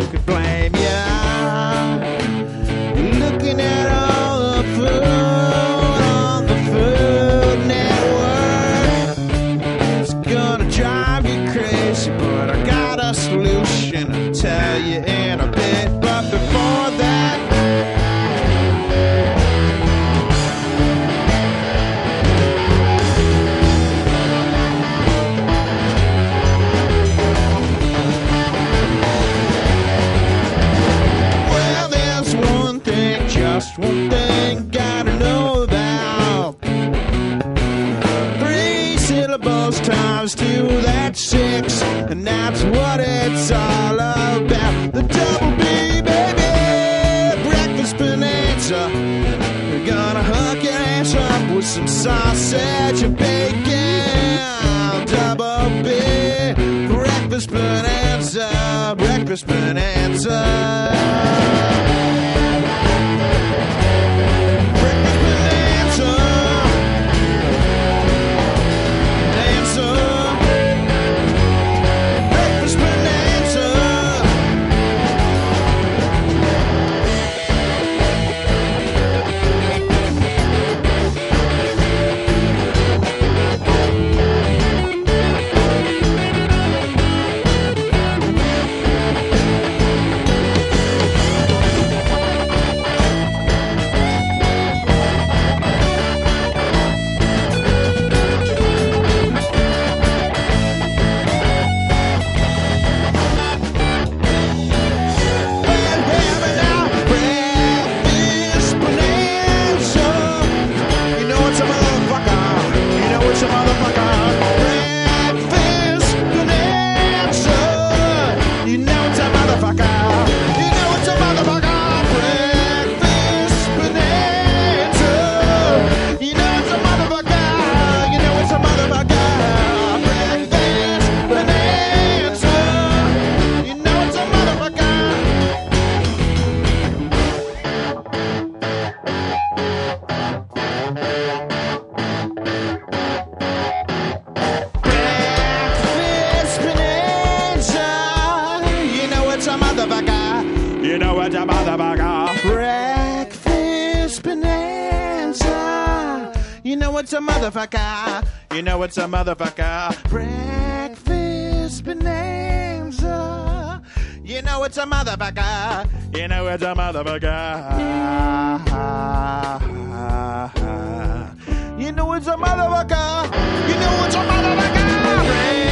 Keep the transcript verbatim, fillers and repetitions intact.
could blame you? You're looking at all the food on the Food Network. It's gonna drive you crazy, but I got a solution. I'll tell you in a bit, but before that, well, there's one thing, just one thing, gotta know about. Three syllables times two, that's six, and that's what it's all about. The double B, baby, breakfast bonanza. We're gonna hook your ass up with some sausage and bacon. Double B, breakfast bonanza, breakfast bonanza. Breakfast bonanza. Bonanza. Breakfast bonanza. You know it's a motherfucker. Breakfast bonanza. You know it's a motherfucker. You know it's a motherfucker. Breakfast bonanza. You know it's a motherfucker. You know it's a motherfucker. You know it's a motherfucker. You know it's a motherfucker.